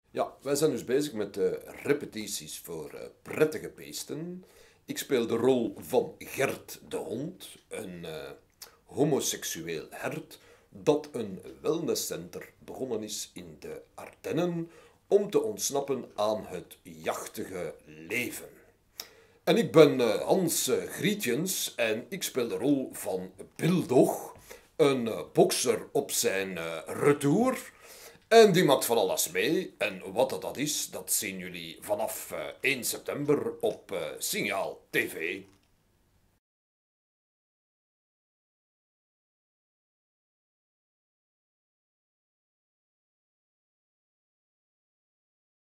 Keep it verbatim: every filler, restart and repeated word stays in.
Ja, wij zijn dus bezig met de repetities voor eh, prettige beesten. Ik speel de rol van Gert de hond, een eh, homoseksueel hert dat een wellnesscenter begonnen is in de Ardennen om te ontsnappen aan het jachtige leven. En ik ben eh, Hans eh, Grietjens en ik speel de rol van Bildog, een eh, bokser op zijn eh, retour. En die maakt van alles mee. En wat dat, dat is, dat zien jullie vanaf eh, één september op eh, Signaal T V.